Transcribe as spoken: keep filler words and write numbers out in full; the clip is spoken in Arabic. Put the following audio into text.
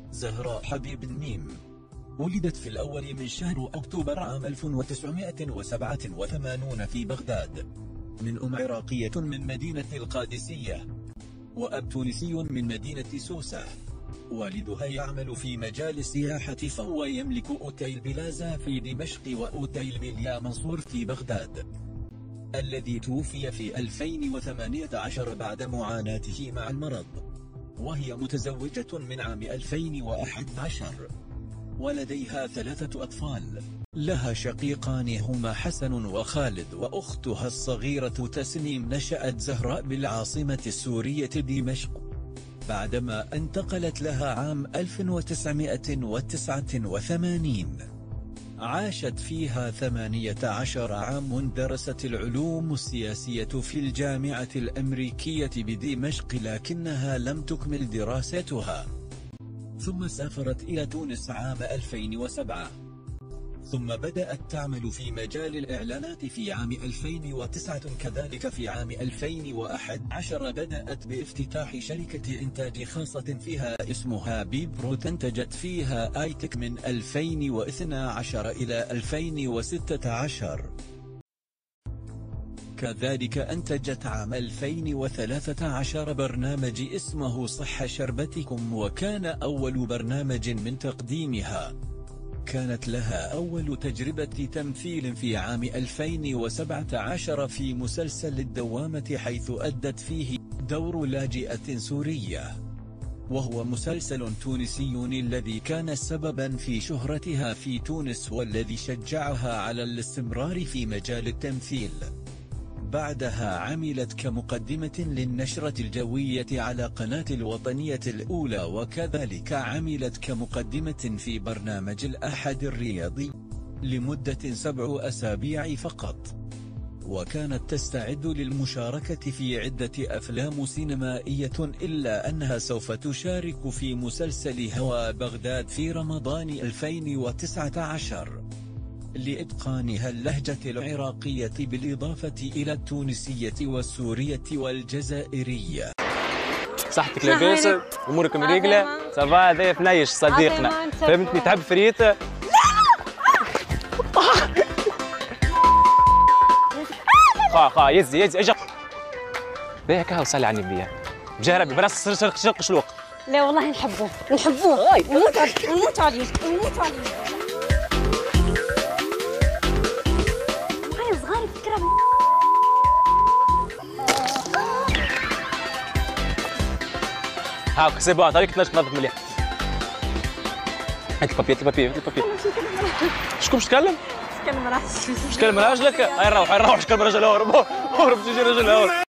زهراء حبيب النيم ولدت في الأول من شهر أكتوبر عام ألف وتسعمائة وسبعة وثمانين في بغداد، من أم عراقية من مدينة القادسية، وأب تونسي من مدينة سوسة. والدها يعمل في مجال السياحة، فهو يملك أوتيل بلازا في دمشق وأوتيل بليا منصور في بغداد، الذي توفي في ألفين وثمانية عشر بعد معاناته مع المرض. وهي متزوجة من عام ألفين وأحد عشر، ولديها ثلاثة أطفال، لها شقيقان هما حسن وخالد، وأختها الصغيرة تسنيم. نشأت زهراء بالعاصمة السورية دمشق، بعدما انتقلت لها عام ألف وتسعمائة وتسعة وثمانين. عاشت فيها ثمانية عشر عام. درست العلوم السياسية في الجامعة الأمريكية بدمشق، لكنها لم تكمل دراستها، ثم سافرت إلى تونس عام ألفين وسبعة، ثم بدأت تعمل في مجال الإعلانات في عام ألفين وتسعة. كذلك في عام ألفين وأحد عشر بدأت بافتتاح شركة إنتاج خاصة فيها اسمها بيبرو، انتجت فيها آيتك من ألفين واثني عشر إلى ألفين وستة عشر. كذلك أنتجت عام ألفين وثلاثة عشر برنامج اسمه صح شربتكم، وكان أول برنامج من تقديمها. كانت لها أول تجربة تمثيل في عام ألفين وسبعة عشر في مسلسل الدوامة، حيث أدت فيه دور لاجئة سورية، وهو مسلسل تونسي الذي كان سببا في شهرتها في تونس، والذي شجعها على الاستمرار في مجال التمثيل. بعدها عملت كمقدمة للنشرة الجوية على قناة الوطنية الأولى، وكذلك عملت كمقدمة في برنامج الأحد الرياضي لمدة سبع أسابيع فقط، وكانت تستعد للمشاركة في عدة أفلام سينمائية، إلا أنها سوف تشارك في مسلسل هوى بغداد في رمضان ألفين وتسعة عشر لإتقانها اللهجة العراقية بالإضافة إلى التونسية والسورية والجزائرية. صحتك لاباس؟ أمورك مريقلة؟ صافا هذايا فنيش صديقنا، فهمتني؟ تحب فريت؟ لا خا خا يزي يزي اجا باهي كهو صلي على النبي بجهربي براس شرق شرق شلوق. لا والله نحبوه نحبوه نموت عليه نموت عليه نموت عليه. هاك سي بون طريقة تنجم تنظف مليح. هات البابي هات البابي هات البابي. شكون باش تكلم؟ تكلم راجلك. باش تكلم راجلك؟ هاي نروح هاي نروح شكلم راجل هورب هورب تجي راجل هورب.